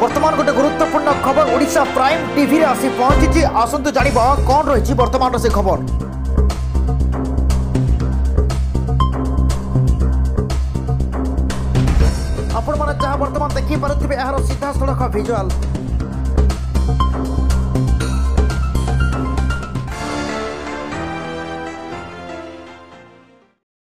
वर्तमान गोटे गुरुत्वपूर्ण खबर ओडिशा प्राइम टीवी रे आसी पहुंची आसतु जानिबा कौन रही वर्तमान से खबर। आपण माने जहाँ वर्तमान देखी पारुथिबे एहार सीधा सड़क भिजुआल